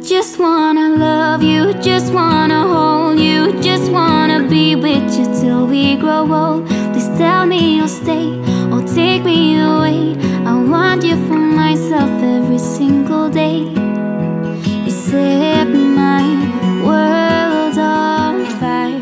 Just wanna love you, just wanna hold you, just wanna be with you till we grow old. Please tell me you'll stay or take me away. I want you for myself every single day. You set my world on fire.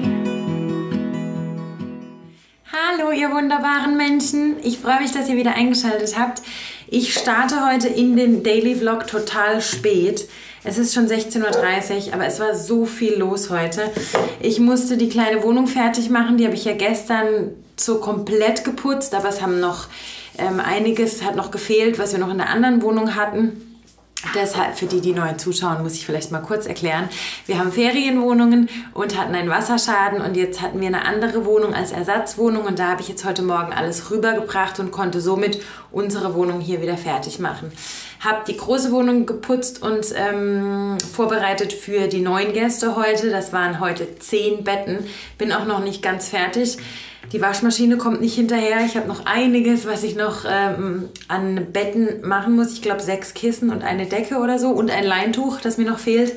Hallo ihr wunderbaren Menschen, ich freue mich, dass ihr wieder eingeschaltet habt. Ich starte heute in den Daily Vlog total spät. Es ist schon 16:30 Uhr, aber es war so viel los heute. Ich musste die kleine Wohnung fertig machen, die habe ich ja gestern so komplett geputzt, aber es haben noch einiges hat noch gefehlt, was wir noch in der anderen Wohnung hatten. Deshalb, für die, die neu zuschauen, muss ich vielleicht mal kurz erklären. Wir haben Ferienwohnungen und hatten einen Wasserschaden und jetzt hatten wir eine andere Wohnung als Ersatzwohnung und da habe ich jetzt heute Morgen alles rübergebracht und konnte somit unsere Wohnung hier wieder fertig machen. Habe die große Wohnung geputzt und vorbereitet für die neuen Gäste heute. Das waren heute 10 Betten. Bin auch noch nicht ganz fertig. Die Waschmaschine kommt nicht hinterher. Ich habe noch einiges, was ich noch an Betten machen muss. Ich glaube 6 Kissen und eine Decke oder so und ein Leintuch, das mir noch fehlt.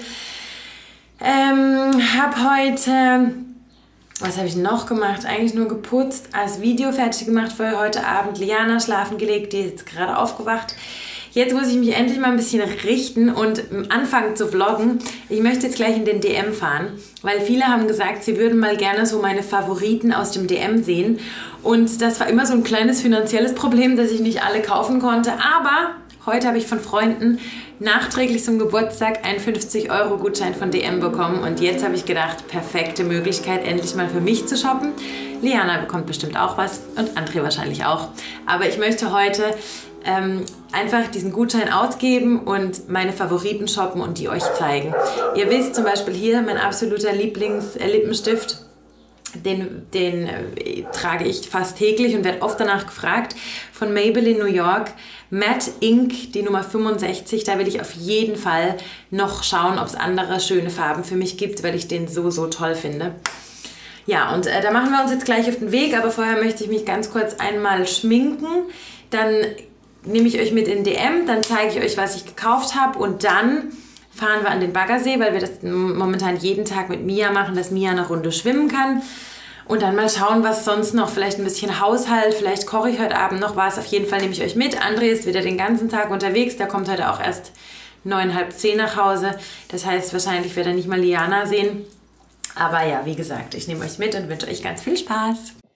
Habe heute, was habe ich noch gemacht? Eigentlich nur geputzt, als Video fertig gemacht für heute Abend. Liana schlafen gelegt, die ist jetzt gerade aufgewacht. Jetzt muss ich mich endlich mal ein bisschen richten und anfangen zu vloggen. Ich möchte jetzt gleich in den DM fahren, weil viele haben gesagt, sie würden mal gerne so meine Favoriten aus dem DM sehen. Und das war immer so ein kleines finanzielles Problem, dass ich nicht alle kaufen konnte. Aber heute habe ich von Freunden nachträglich zum Geburtstag einen 50-Euro-Gutschein von DM bekommen. Und jetzt habe ich gedacht, perfekte Möglichkeit, endlich mal für mich zu shoppen. Liana bekommt bestimmt auch was und André wahrscheinlich auch. Aber ich möchte heute einfach diesen Gutschein ausgeben und meine Favoriten shoppen und die euch zeigen. Ihr wisst zum Beispiel hier mein absoluter Lieblings-Lippenstift, den trage ich fast täglich und werde oft danach gefragt, von Maybelline New York, Matte Ink, die Nummer 65, da will ich auf jeden Fall noch schauen, ob es andere schöne Farben für mich gibt, weil ich den so toll finde. Ja, und da machen wir uns jetzt gleich auf den Weg, aber vorher möchte ich mich ganz kurz einmal schminken, dann nehme ich euch mit in DM, dann zeige ich euch, was ich gekauft habe und dann fahren wir an den Baggersee, weil wir das momentan jeden Tag mit Mia machen, dass Mia eine Runde schwimmen kann und dann mal schauen, was sonst noch, vielleicht ein bisschen Haushalt, vielleicht koche ich heute Abend noch was, auf jeden Fall nehme ich euch mit. André ist wieder den ganzen Tag unterwegs, der kommt heute auch erst 9, halb 10 nach Hause, das heißt, wahrscheinlich wird er nicht mal Liana sehen, aber ja, wie gesagt, ich nehme euch mit und wünsche euch ganz viel Spaß.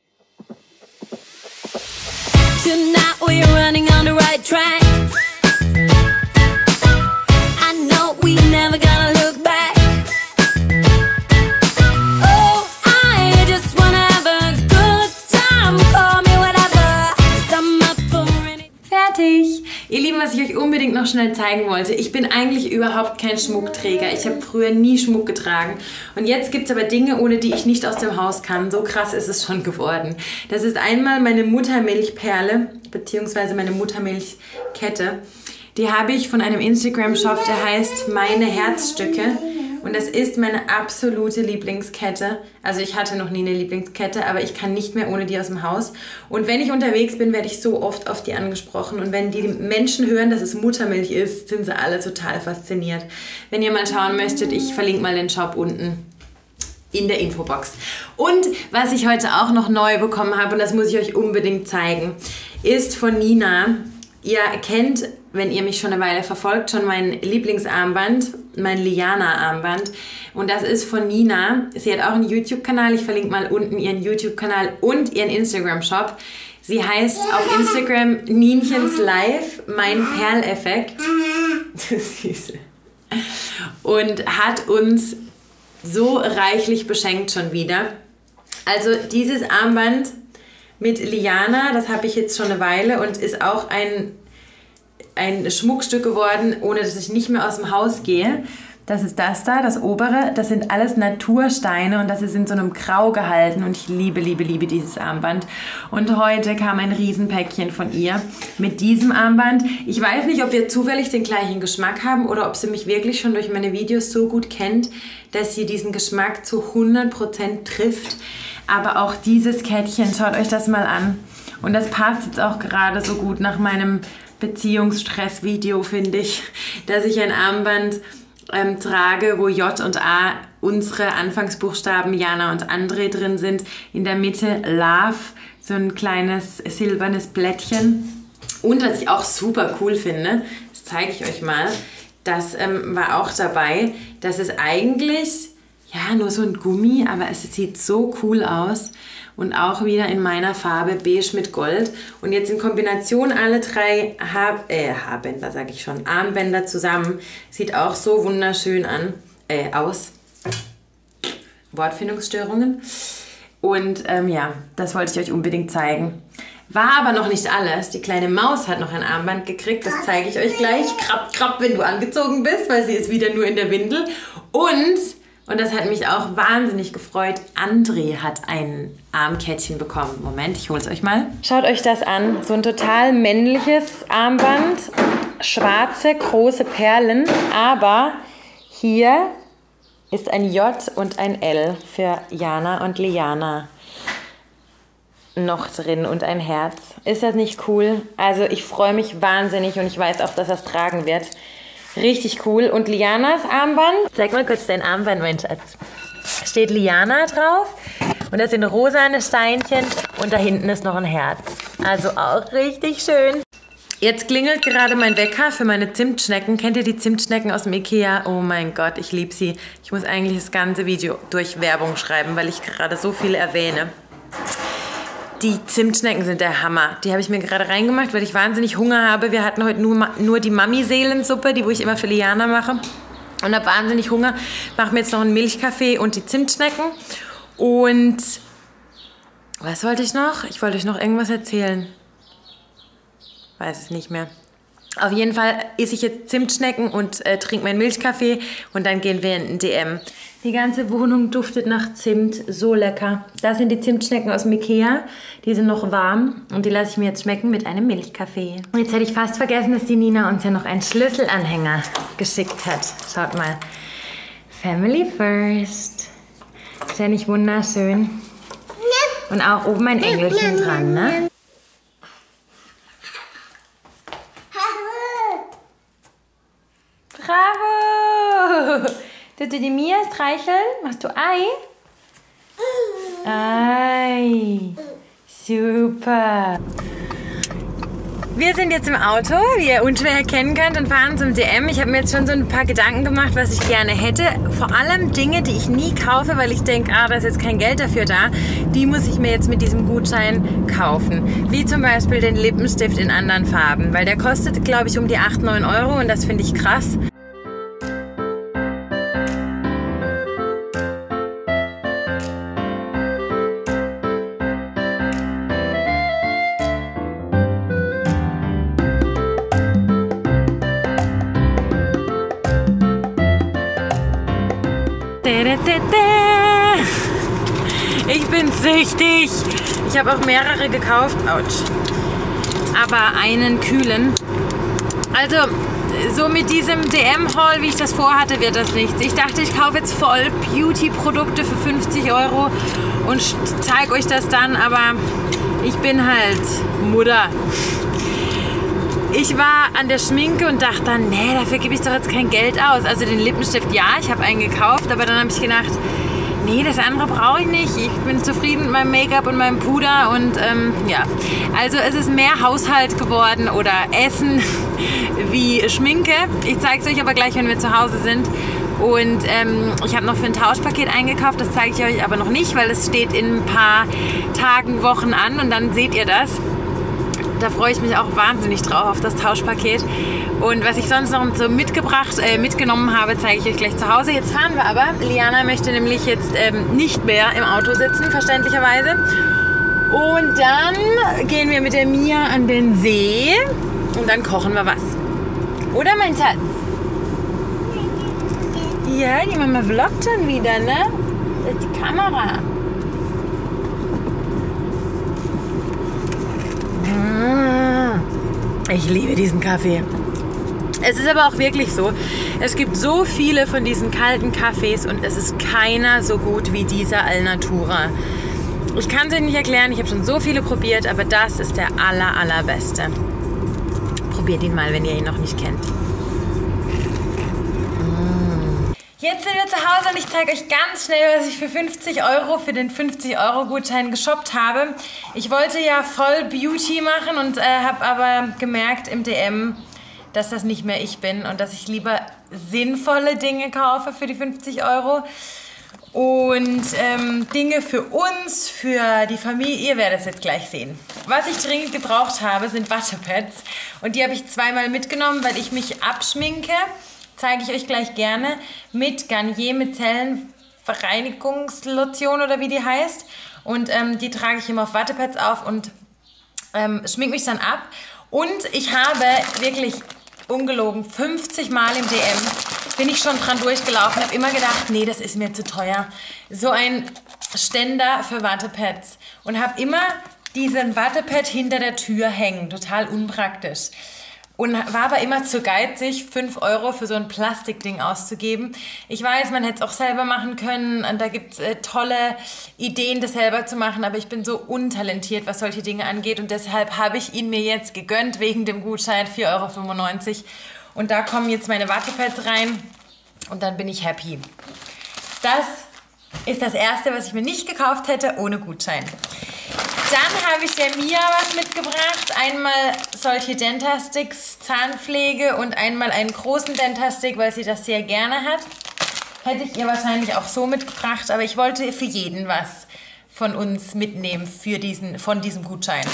Tonight we're running on the right track. I know we never gonna look back. Oh, I just wanna have a good time. Call me whatever, 'cause I'm up for any. Fertig! Ihr Lieben, was ich euch unbedingt noch schnell zeigen wollte, ich bin eigentlich überhaupt kein Schmuckträger. Ich habe früher nie Schmuck getragen. Und jetzt gibt es aber Dinge, ohne die ich nicht aus dem Haus kann. So krass ist es schon geworden. Das ist einmal meine Muttermilchperle, beziehungsweise meine Muttermilchkette. Die habe ich von einem Instagram-Shop, der heißt Meine Herzstücke. Und das ist meine absolute Lieblingskette. Also ich hatte noch nie eine Lieblingskette, aber ich kann nicht mehr ohne die aus dem Haus. Und wenn ich unterwegs bin, werde ich so oft auf die angesprochen. Und wenn die Menschen hören, dass es Muttermilch ist, sind sie alle total fasziniert. Wenn ihr mal schauen möchtet, ich verlinke mal den Shop unten in der Infobox. Und was ich heute auch noch neu bekommen habe, und das muss ich euch unbedingt zeigen, ist von Nina. Ihr kennt, wenn ihr mich schon eine Weile verfolgt, schon mein Lieblingsarmband, mein Liana-Armband. Und das ist von Nina. Sie hat auch einen YouTube-Kanal. Ich verlinke mal unten ihren YouTube-Kanal und ihren Instagram-Shop. Sie heißt auf Instagram Nienchens Live, mein Perleffekt. Süße. Und hat uns so reichlich beschenkt schon wieder. Also dieses Armband mit Liana, das habe ich jetzt schon eine Weile und ist auch ein Schmuckstück geworden, ohne dass ich nicht mehr aus dem Haus gehe. Das ist das da, das obere. Das sind alles Natursteine und das ist in so einem Grau gehalten und ich liebe dieses Armband. Und heute kam ein Riesenpäckchen von ihr mit diesem Armband. Ich weiß nicht, ob wir zufällig den gleichen Geschmack haben oder ob sie mich wirklich schon durch meine Videos so gut kennt, dass sie diesen Geschmack zu 100% trifft. Aber auch dieses Kettchen, schaut euch das mal an. Und das passt jetzt auch gerade so gut nach meinem Beziehungsstress-Video, finde ich, dass ich ein Armband trage, wo J und A unsere Anfangsbuchstaben Jana und André drin sind. In der Mitte Love, so ein kleines silbernes Blättchen. Und was ich auch super cool finde, das zeige ich euch mal, das war auch dabei. Das ist eigentlich ja nur so ein Gummi, aber es sieht so cool aus. Und auch wieder in meiner Farbe beige mit Gold. Und jetzt in Kombination alle drei Haarbänder, sage ich schon, Armbänder zusammen. Sieht auch so wunderschön aus. Wortfindungsstörungen. Und ja, das wollte ich euch unbedingt zeigen. War aber noch nicht alles. Die kleine Maus hat noch ein Armband gekriegt. Das zeige ich euch gleich. Krabb, krabb, wenn du angezogen bist, weil sie ist wieder nur in der Windel. Und das hat mich auch wahnsinnig gefreut, André hat ein Armkettchen bekommen. Moment, ich hole es euch mal. Schaut euch das an. So ein total männliches Armband. Schwarze, große Perlen. Aber hier ist ein J und ein L für Jana und Liana noch drin und ein Herz. Ist das nicht cool? Also ich freue mich wahnsinnig und ich weiß auch, dass das tragen wird. Richtig cool. Und Lianas Armband. Zeig mal kurz dein Armband, mein Schatz. Steht Liana drauf. Und das sind rosane Steinchen. Und da hinten ist noch ein Herz. Also auch richtig schön. Jetzt klingelt gerade mein Wecker für meine Zimtschnecken. Kennt ihr die Zimtschnecken aus dem Ikea? Oh mein Gott, ich liebe sie. Ich muss eigentlich das ganze Video durch Werbung schreiben, weil ich gerade so viel erwähne. Die Zimtschnecken sind der Hammer. Die habe ich mir gerade reingemacht, weil ich wahnsinnig Hunger habe. Wir hatten heute nur die Mami-Seelensuppe, die wo ich immer für Liana mache. Und habe wahnsinnig Hunger. Mache mir jetzt noch einen Milchkaffee und die Zimtschnecken. Und was wollte ich noch? Ich wollte euch noch irgendwas erzählen. Weiß es nicht mehr. Auf jeden Fall esse ich jetzt Zimtschnecken und trinke meinen Milchkaffee. Und dann gehen wir in den DM. Die ganze Wohnung duftet nach Zimt, so lecker. Das sind die Zimtschnecken aus dem Ikea, die sind noch warm und die lasse ich mir jetzt schmecken mit einem Milchkaffee. Und jetzt hätte ich fast vergessen, dass die Nina uns ja noch einen Schlüsselanhänger geschickt hat. Schaut mal. Family first. Ist ja nicht wunderschön? Und auch oben ein Engelchen dran, ne? Bravo! Tut dir die Mia streicheln? Machst du Ei? Ei. Super. Wir sind jetzt im Auto, wie ihr unschwer erkennen könnt, und fahren zum DM. Ich habe mir jetzt schon so ein paar Gedanken gemacht, was ich gerne hätte. Vor allem Dinge, die ich nie kaufe, weil ich denke, da ist jetzt kein Geld dafür da. Die muss ich mir jetzt mit diesem Gutschein kaufen. Wie zum Beispiel den Lippenstift in anderen Farben. Weil der kostet, glaube ich, um die 8, 9 Euro und das finde ich krass. Ich bin süchtig. Ich habe auch mehrere gekauft. Autsch. Aber einen kühlen. Also, so mit diesem DM-Haul, wie ich das vorhatte, wird das nichts. Ich dachte, ich kaufe jetzt voll Beauty-Produkte für 50 Euro und zeige euch das dann. Aber ich bin halt Mutter. Ich war an der Schminke und dachte dann, nee, dafür gebe ich doch jetzt kein Geld aus. Also den Lippenstift, ja, ich habe einen gekauft, aber dann habe ich gedacht, nee, das andere brauche ich nicht. Ich bin zufrieden mit meinem Make-up und meinem Puder und ja. Also es ist mehr Haushalt geworden oder Essen wie Schminke. Ich zeige es euch aber gleich, wenn wir zu Hause sind. Und ich habe noch für ein Tauschpaket eingekauft, das zeige ich euch aber noch nicht, weil es steht in ein paar Tagen, Wochen an und dann seht ihr das. Da freue ich mich auch wahnsinnig drauf, auf das Tauschpaket. Und was ich sonst noch so mitgenommen habe, zeige ich euch gleich zu Hause. Jetzt fahren wir aber. Liana möchte nämlich jetzt nicht mehr im Auto sitzen, verständlicherweise. Und dann gehen wir mit der Mia an den See und dann kochen wir was. Oder, mein Schatz? Ja, die Mama vloggt schon wieder, ne? Das ist die Kamera. Ich liebe diesen Kaffee. Es ist aber auch wirklich so, es gibt so viele von diesen kalten Kaffees und es ist keiner so gut wie dieser Alnatura. Ich kann es euch nicht erklären, ich habe schon so viele probiert, aber das ist der allerbeste. Probiert ihn mal, wenn ihr ihn noch nicht kennt. Jetzt sind wir zu Hause und ich zeige euch ganz schnell, was ich für 50 € für den 50-€ Gutschein geshoppt habe. Ich wollte ja voll Beauty machen und habe aber gemerkt im DM, dass das nicht mehr ich bin und dass ich lieber sinnvolle Dinge kaufe für die 50 € und Dinge für uns, für die Familie. Ihr werdet es jetzt gleich sehen. Was ich dringend gebraucht habe, sind Wattepads und die habe ich zweimal mitgenommen, weil ich mich abschminke. Zeige ich euch gleich gerne, mit Garnier Micellenreinigungslotion oder wie die heißt. Und die trage ich immer auf Wattepads auf und schminke mich dann ab. Und ich habe wirklich ungelogen 50 Mal im DM bin ich schon dran durchgelaufen, habe immer gedacht, nee, das ist mir zu teuer. So ein Ständer für Wattepads und habe immer diesen Wattepad hinter der Tür hängen, total unpraktisch. Und war aber immer zu geizig, 5 € für so ein Plastikding auszugeben. Ich weiß, man hätte es auch selber machen können und da gibt es tolle Ideen, das selber zu machen, aber ich bin so untalentiert, was solche Dinge angeht und deshalb habe ich ihn mir jetzt gegönnt, wegen dem Gutschein 4,95 € und da kommen jetzt meine Wattepads rein und dann bin ich happy. Das ist das Erste, was ich mir nicht gekauft hätte, ohne Gutschein. Dann habe ich der Mia was mitgebracht. Einmal solche Dentasticks, Zahnpflege und einmal einen großen Dentastick, weil sie das sehr gerne hat. Hätte ich ihr wahrscheinlich auch so mitgebracht, aber ich wollte für jeden was von uns mitnehmen von diesem Gutschein.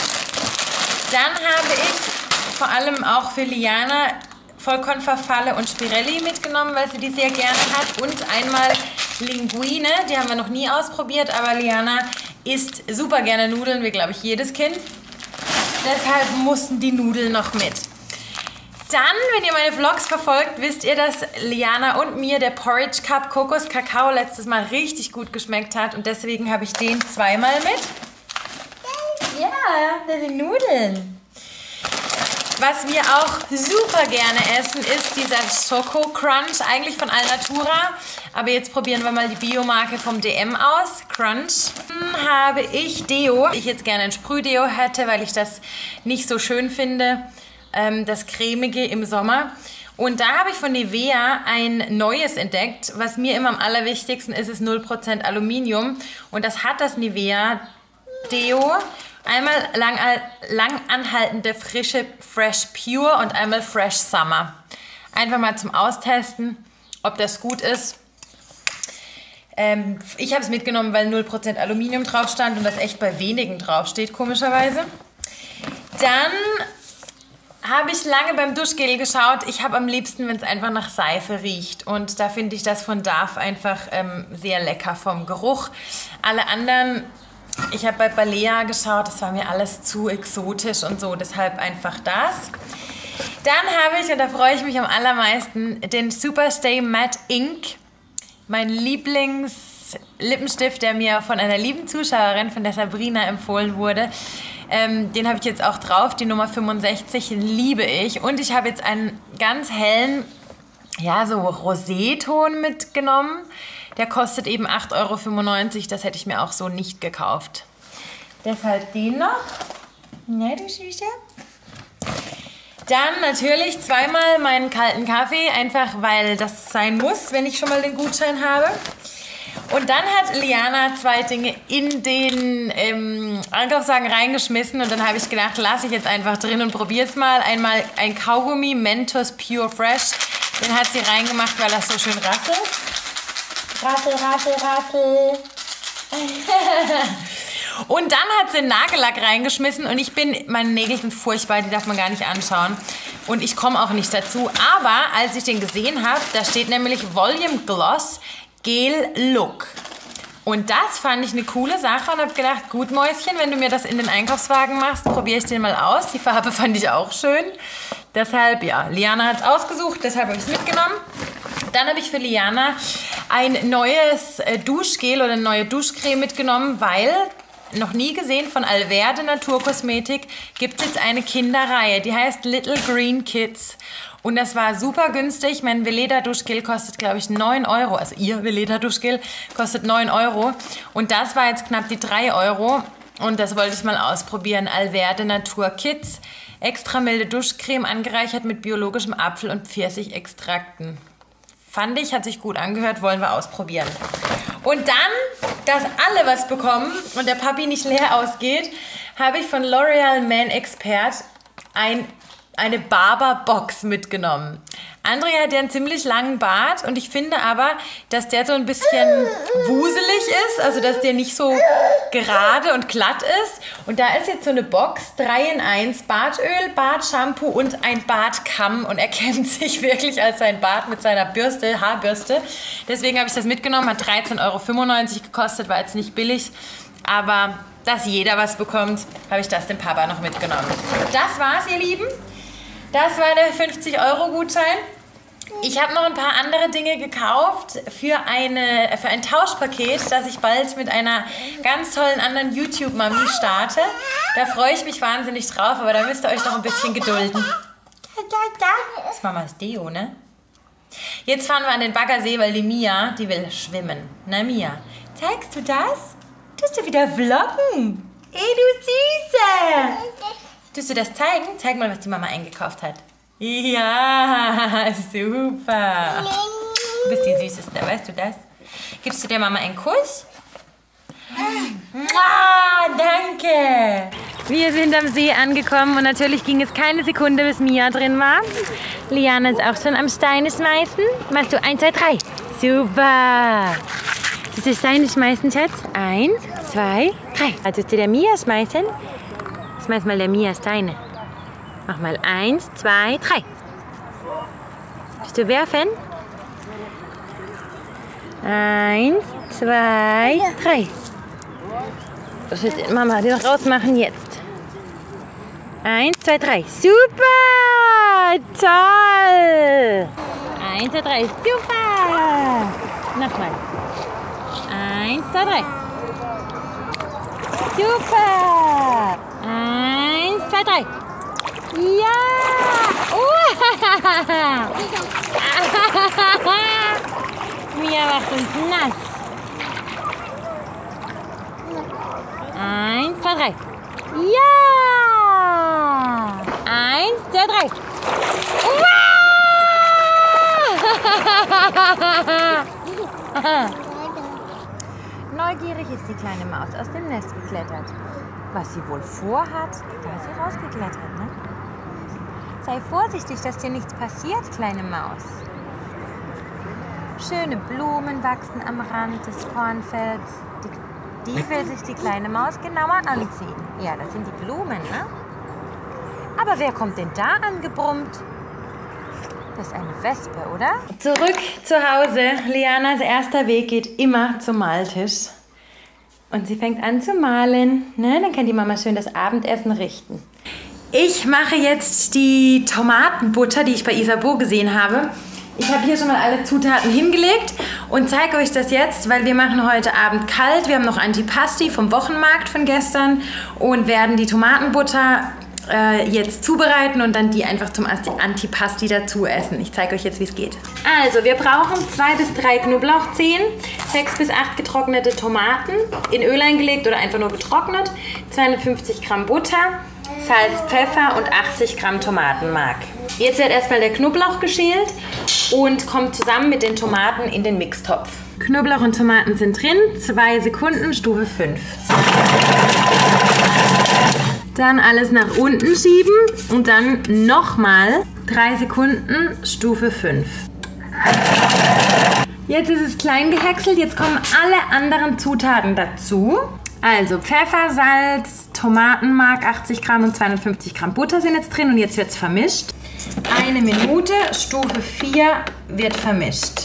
Dann habe ich vor allem auch für Liana Vollkornfarfalle und Spirelli mitgenommen, weil sie die sehr gerne hat. Und einmal Linguine, die haben wir noch nie ausprobiert, aber Liana isst super gerne Nudeln, wie glaube ich jedes Kind. Deshalb mussten die Nudeln noch mit. Dann, wenn ihr meine Vlogs verfolgt, wisst ihr, dass Liana und mir der Porridge Cup Kokos Kakao letztes Mal richtig gut geschmeckt hat und deswegen habe ich den zweimal mit. Ja, das sind Nudeln. Was wir auch super gerne essen, ist dieser Schoko Crunch, eigentlich von Alnatura. Aber jetzt probieren wir mal die Biomarke vom DM aus, Crunch. Dann habe ich Deo. Ich jetzt gerne ein Sprühdeo hätte, weil ich das nicht so schön finde, das cremige im Sommer. Und da habe ich von Nivea ein neues entdeckt. Was mir immer am allerwichtigsten ist 0% Aluminium. Und das hat das Nivea Deo. Einmal langanhaltende frische Fresh Pure und einmal Fresh Summer. Einfach mal zum Austesten, ob das gut ist. Ich habe es mitgenommen, weil 0% Aluminium drauf stand und das echt bei wenigen drauf steht, komischerweise. Dann habe ich lange beim Duschgel geschaut. Ich habe am liebsten, wenn es einfach nach Seife riecht. Und da finde ich das von Dove einfach sehr lecker vom Geruch. Alle anderen... Ich habe bei Balea geschaut, das war mir alles zu exotisch und so, deshalb einfach das. Dann habe ich, und da freue ich mich am allermeisten, den Superstay Matte Ink. Mein Lieblingslippenstift, der mir von einer lieben Zuschauerin, von der Sabrina, empfohlen wurde. Den habe ich jetzt auch drauf, die Nummer 65, den liebe ich. Und ich habe jetzt einen ganz hellen, ja, so Roséton mitgenommen. Der kostet eben 8,95 €. Das hätte ich mir auch so nicht gekauft. Deshalb den noch. Ja, du Süße. Dann natürlich zweimal meinen kalten Kaffee. Einfach, weil das sein muss, wenn ich schon mal den Gutschein habe. Und dann hat Liana 2 Dinge in den Einkaufswagen reingeschmissen. Und dann habe ich gedacht, lasse ich jetzt einfach drin und probiere es mal. Einmal ein Kaugummi Mentos Pure Fresh. Den hat sie reingemacht, weil das so schön rasselt. Rassel, rassel, rassel. Und dann hat sie einen Nagellack reingeschmissen und meine Nägel sind furchtbar, die darf man gar nicht anschauen. Und ich komme auch nicht dazu. Aber als ich den gesehen habe, da steht nämlich Volume Gloss Gel Look. Und das fand ich eine coole Sache und habe gedacht, gut Mäuschen, wenn du mir das in den Einkaufswagen machst, probiere ich den mal aus. Die Farbe fand ich auch schön. Deshalb, ja, Liana hat es ausgesucht, deshalb habe ich es mitgenommen. Dann habe ich für Liana ein neues Duschgel oder eine neue Duschcreme mitgenommen, weil, noch nie gesehen, von Alverde Naturkosmetik gibt es jetzt eine Kinderreihe, die heißt Little Green Kids. Und das war super günstig. Mein Veleda Duschgel kostet, glaube ich, 9 €. Also ihr Veleda Duschgel kostet 9 €. Und das war jetzt knapp die 3 €. Und das wollte ich mal ausprobieren. Alverde Natur Kids. Extra milde Duschcreme, angereichert mit biologischem Apfel- und Pfirsichextrakten. Fand ich, hat sich gut angehört, wollen wir ausprobieren. Und dann, dass alle was bekommen und der Papi nicht leer ausgeht, habe ich von L'Oreal Man Expert eine Barber-Box mitgenommen. André hat ja einen ziemlich langen Bart und ich finde aber, dass der so ein bisschen wuselig ist, also dass der nicht so gerade und glatt ist. Und da ist jetzt so eine Box, 3 in 1, Bartöl, Bartshampoo und ein Bartkamm und er kämmt sich wirklich als sein Bart mit seiner Bürste, Haarbürste. Deswegen habe ich das mitgenommen, hat 13,95 € gekostet, war jetzt nicht billig, aber dass jeder was bekommt, habe ich das dem Papa noch mitgenommen. Das war's, ihr Lieben. Das war der 50-€-Gutschein. Ich habe noch ein paar andere Dinge gekauft für ein Tauschpaket, das ich bald mit einer ganz tollen anderen YouTube-Mami starte. Da freue ich mich wahnsinnig drauf, aber da müsst ihr euch noch ein bisschen gedulden. Das ist Mamas Deo, ne? Jetzt fahren wir an den Baggersee, weil die Mia, die will schwimmen. Na Mia, zeigst du das? Tust du wieder vloggen? Ey, du Süße! Tust du das zeigen? Zeig mal, was die Mama eingekauft hat. Ja, super. Du bist die Süßeste, weißt du das? Gibst du der Mama einen Kuss? Danke. Wir sind am See angekommen und natürlich ging es keine Sekunde, bis Mia drin war. Liana ist auch schon am Steine schmeißen. Machst du 1, 2, 3. Super. Das ist Steine schmeißen, Schatz. 1, 2, 3. Also zu der Mia schmeißen. Schmeiß mal der Mia Steine. Mach mal 1, 2, 3. Willst du werfen? 1, 2, 3. Das wird Mama den rausmachen jetzt. 1, 2, 3. Super! Toll! 1, 2, 3. Super! Nochmal. 1, 2, 3. Super! 1, 2, 3. Ja! Mia macht uns nass. 1, 2, 3. Ja! 1, 2, 3. Neugierig ist die kleine Maus aus dem Nest geklettert. Was sie wohl vorhat, da ist sie rausgeklettert, ne? Sei vorsichtig, dass dir nichts passiert, kleine Maus. Schöne Blumen wachsen am Rand des Kornfelds. Die will sich die kleine Maus genauer anziehen. Ja, das sind die Blumen, ne? Aber wer kommt denn da angebrummt? Das ist eine Wespe, oder? Zurück zu Hause. Lianas erster Weg geht immer zum Maltisch. Und sie fängt an zu malen. Ne? Dann kann die Mama schön das Abendessen richten. Ich mache jetzt die Tomatenbutter, die ich bei Isabeau gesehen habe. Ich habe hier schon mal alle Zutaten hingelegt und zeige euch das jetzt, weil wir machen heute Abend kalt. Wir haben noch Antipasti vom Wochenmarkt von gestern und werden die Tomatenbutter jetzt zubereiten und dann die einfach zum Antipasti dazu essen. Ich zeige euch jetzt, wie es geht. Also, wir brauchen 2 bis 3 Knoblauchzehen, 6 bis 8 getrocknete Tomaten, in Öl eingelegt oder einfach nur getrocknet, 250 Gramm Butter, Salz, Pfeffer und 80 Gramm Tomatenmark. Jetzt wird erstmal der Knoblauch geschält und kommt zusammen mit den Tomaten in den Mixtopf. Knoblauch und Tomaten sind drin, 2 Sekunden, Stufe 5. Dann alles nach unten schieben und dann nochmal 3 Sekunden, Stufe 5. Jetzt ist es klein gehäckselt, jetzt kommen alle anderen Zutaten dazu. Also Pfeffer, Salz, Tomatenmark, 80 Gramm und 250 Gramm Butter sind jetzt drin und jetzt wird es vermischt. 1 Minute, Stufe 4 wird vermischt.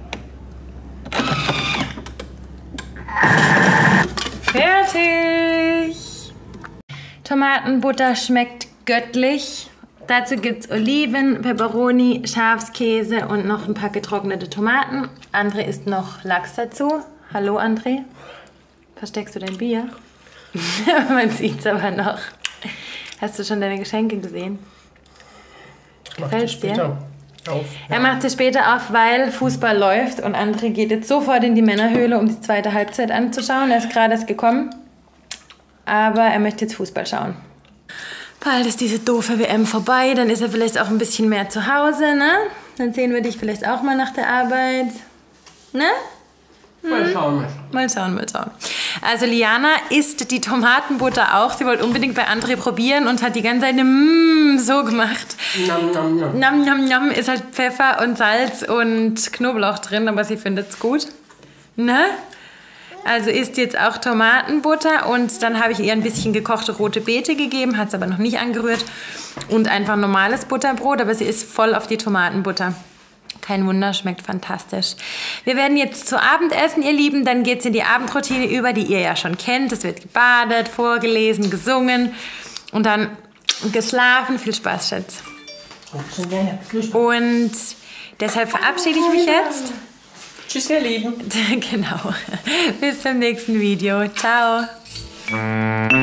Fertig! Tomatenbutter schmeckt göttlich. Dazu gibt es Oliven, Peperoni, Schafskäse und noch ein paar getrocknete Tomaten. André isst noch Lachs dazu. Hallo André. Versteckst du dein Bier? Man sieht es aber noch. Hast du schon deine Geschenke gesehen? Gefällt's dir? Auf. Er macht es später auf, weil Fußball läuft und André geht jetzt sofort in die Männerhöhle, um die zweite Halbzeit anzuschauen. Er ist gerade erst gekommen. Aber er möchte jetzt Fußball schauen. Bald ist diese doofe WM vorbei, dann ist er vielleicht auch ein bisschen mehr zu Hause, ne? Dann sehen wir dich vielleicht auch mal nach der Arbeit. Ne? Mal schauen. Mal schauen. Also Liana isst die Tomatenbutter auch. Sie wollte unbedingt bei André probieren und hat die ganze Zeit so gemacht. Nam. Ist halt Pfeffer und Salz und Knoblauch drin, aber sie findet es gut. Ne? Also isst jetzt auch Tomatenbutter und dann habe ich ihr ein bisschen gekochte rote Beete gegeben, hat es aber noch nicht angerührt und einfach normales Butterbrot, aber sie ist voll auf die Tomatenbutter. Kein Wunder, schmeckt fantastisch. Wir werden jetzt zu Abend essen, ihr Lieben, dann geht es in die Abendroutine über, die ihr ja schon kennt. Es wird gebadet, vorgelesen, gesungen und dann geschlafen. Viel Spaß, Schatz. Und deshalb verabschiede ich mich jetzt. Tschüss, ihr Lieben. Genau. Bis zum nächsten Video. Ciao.